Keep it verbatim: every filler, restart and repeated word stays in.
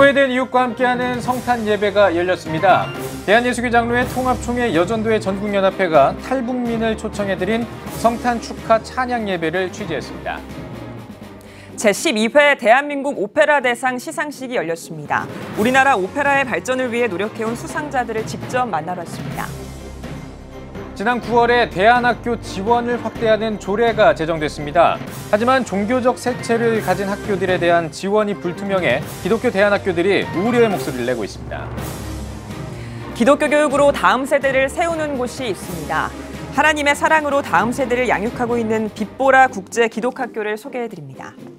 소외된 이웃과 함께하는 성탄 예배가 열렸습니다. 대한예수교 장로회 통합총회 여전도회 전국연합회가 탈북민을 초청해드린 성탄 축하 찬양 예배를 취재했습니다. 제십이 회 대한민국 오페라 대상 시상식이 열렸습니다. 우리나라 오페라의 발전을 위해 노력해온 수상자들을 직접 만나봤습니다. 지난 구월에 대안학교 지원을 확대하는 조례가 제정됐습니다. 하지만 종교적 색채를 가진 학교들에 대한 지원이 불투명해 기독교 대안학교들이 우려의 목소리를 내고 있습니다. 기독교 교육으로 다음 세대를 세우는 곳이 있습니다. 하나님의 사랑으로 다음 세대를 양육하고 있는 빛보라 국제 기독학교를 소개해드립니다.